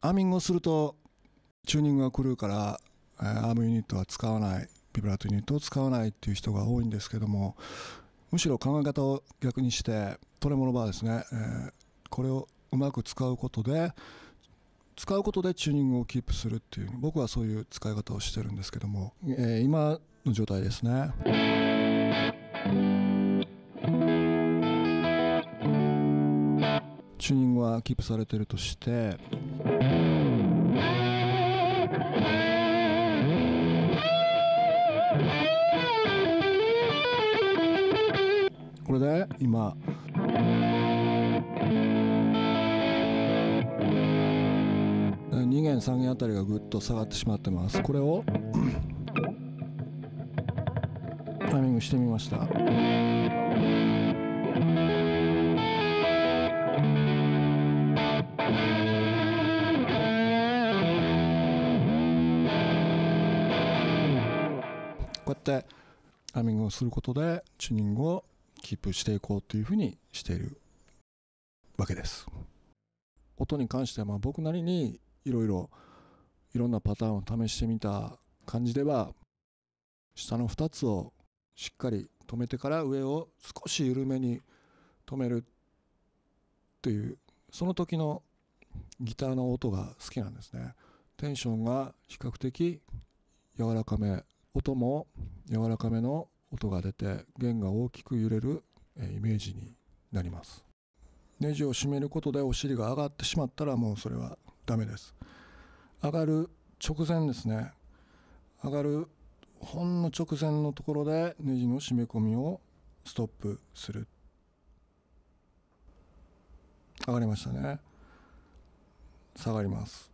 アーミングをするとチューニングが狂うから、アームユニットは使わない、ビブラートユニットを使わないっていう人が多いんですけども、むしろ考え方を逆にしてトレモロバーですね、これをうまく使うことでチューニングをキープするっていう、僕はそういう使い方をしてるんですけども、今の状態ですね。チューニングはキープされているとして、これで今2弦3弦あたりがぐっと下がってしまってます。これをタイミングしてみました。こうやってタイミングをすることでチューニングをキープしていこうというふうにしているわけです。音に関しては僕なりにいろんなパターンを試してみた感じでは、下の2つをしっかり止めてから上を少し緩めに止めるっていう、その時のギターの音が好きなんですね。テンションが比較的柔らかめ、音も柔らかめの音が出て弦が大きく揺れるイメージになります。ネジを締めることでお尻が上がってしまったらもうそれはダメです。上がる直前ですね、上がるほんの直前のところでネジの締め込みをストップする。上がりましたね。下がります。